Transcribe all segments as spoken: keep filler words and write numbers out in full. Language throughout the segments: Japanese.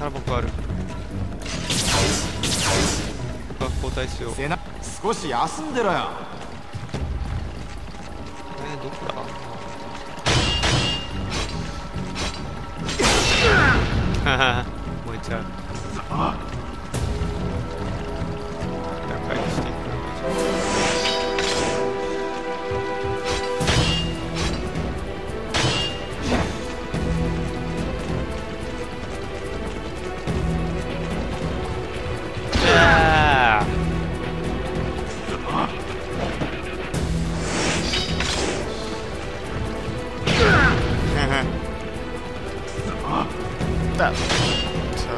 ら僕ある。僕は交代しよう。 背中少し休んでろよ。 えー、どこだ。はは燃えちゃう。打開していくのが一番。あーだ。さあ。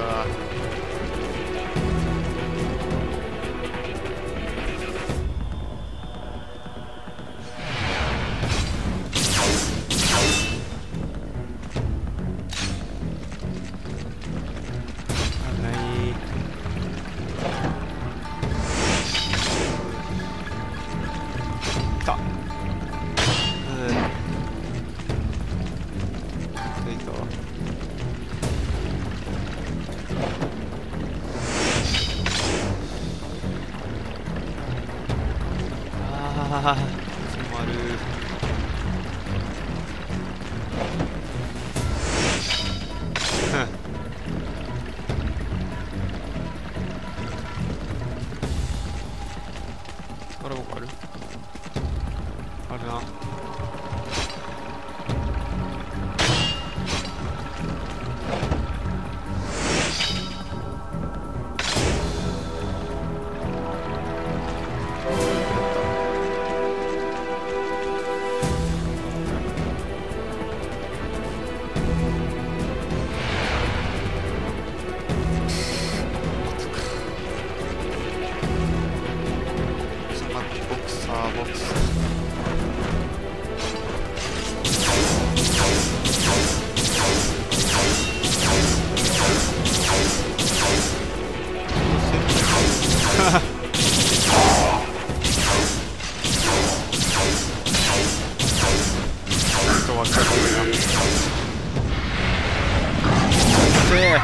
危ない。 来た。 うん。ついたわ。ああ、詰まる。ふん。あれ僕ある？あるな。 ボクサーボクサー。なんかわかるな。せえ。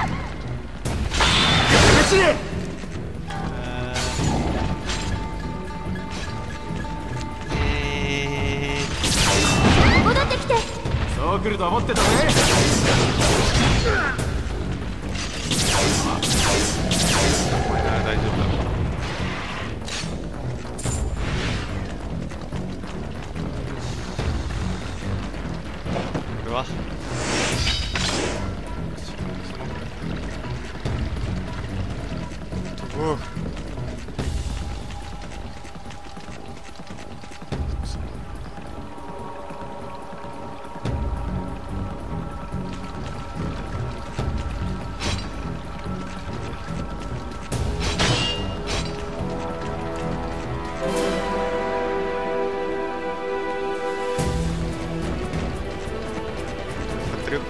戻ってきて。 そう来ると思ってたぜ。 お前なら大丈夫だ。これはおう。 やってる。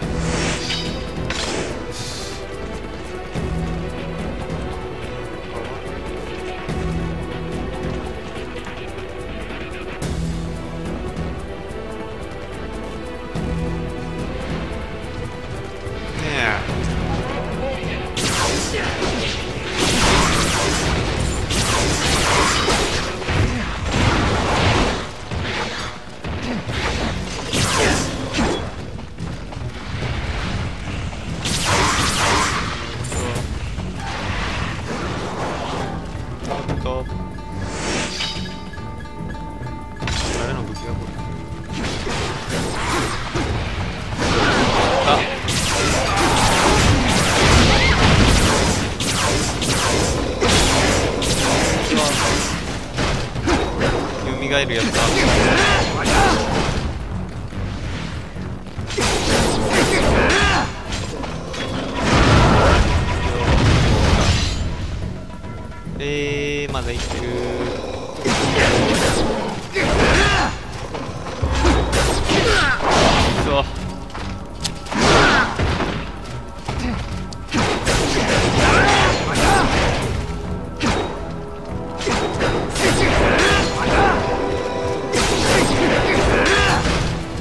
誰の武器がこれ。あ、蘇るやつだ。えー、まだ生きてる。そう。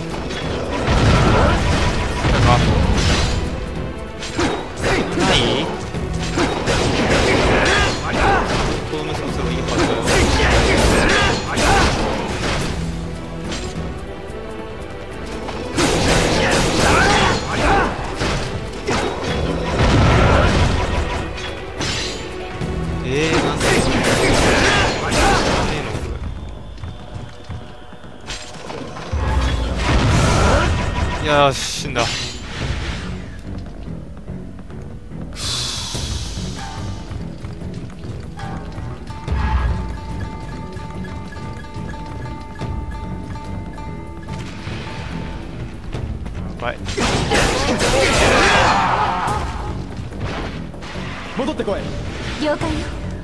ない？ やー死んだ。やばい。 戻ってこい。 了解よ。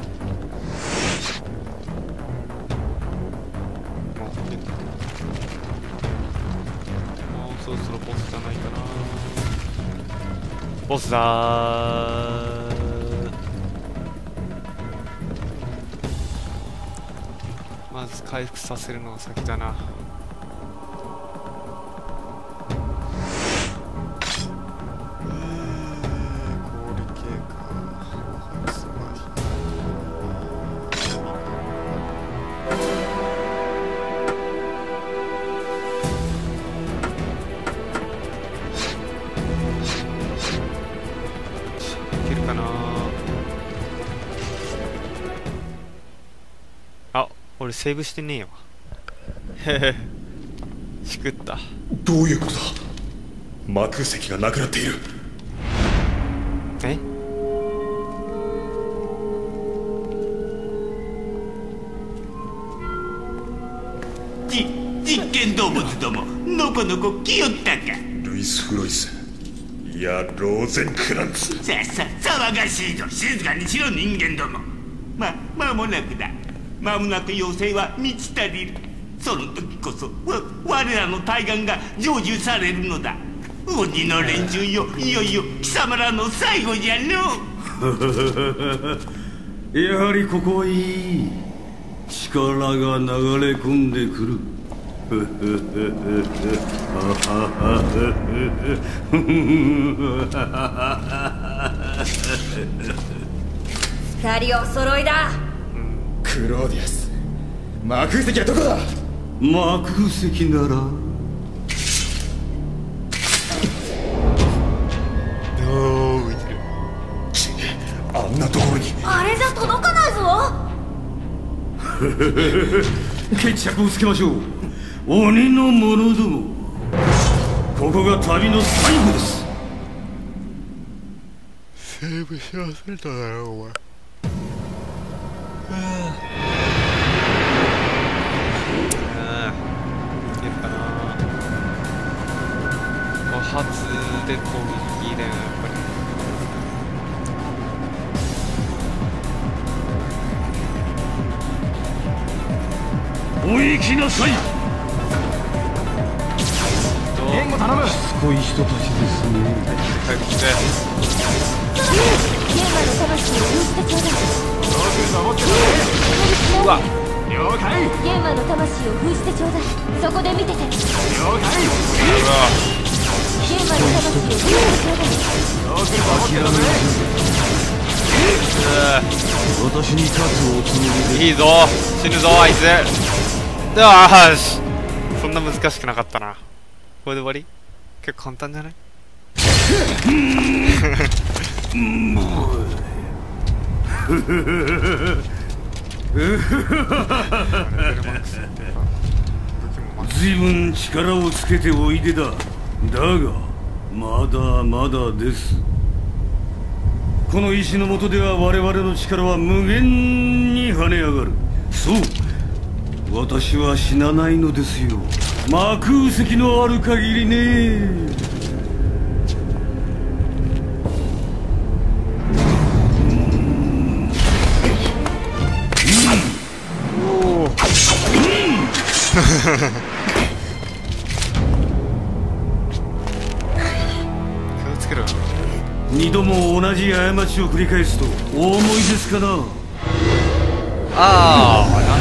もうそろそろボスじゃないかな。ボスだー。まず回復させるのが先だな。俺セーブしてねえよ。へへ、しくった。 どういうことだ。魔空石がなくなっている。 え、 じ実験動物どものこのこ来よったか。 ルイス・フロイス、いやローゼンクランツ。 さあさあ騒がしいぞ。静かにしろ人間ども。ま間もなくだ。間もなく妖精は満ち足りる。その時こそわ我らの大願が成就されるのだ。鬼の連中よ、いよいよ貴様らの最後じゃのやはりここはいい。力が流れ込んでくる。 二人お揃いだ。 クローディアス、魔空石はどこだ。 魔空石ならおー、 ちあんなところに。 あれじゃ届かないぞ。 決着をつけましょう。鬼の者ども、ここが旅の最後です。 セーブし忘れただろお前。発で攻撃だよやっぱり。お行きなさい。 援護頼む。 しつこい人たちですね。 帰ってきて。 ゲーマの魂を封じてちょうだい。 守ってうわ、 了解。 ゲーマの魂を封じてちょうだい。そこで見てて。了解。 うわ、 ゲーマの魂を封じてちょうだい。 私に勝つおつもりで。 いいぞ、死ぬぞあいつ。よーし、そんな難しくなかったな。これで終わり？結構簡単じゃない？ ずいぶん力をつけておいでだ。だがまだまだです。この石の下では我々の力は無限に跳ね上がる。そう、私は死なないのですよ。魔空石のある限りね。 気をつけろ。 二度も同じ過ちを繰り返すとお思いですかな。 ああ、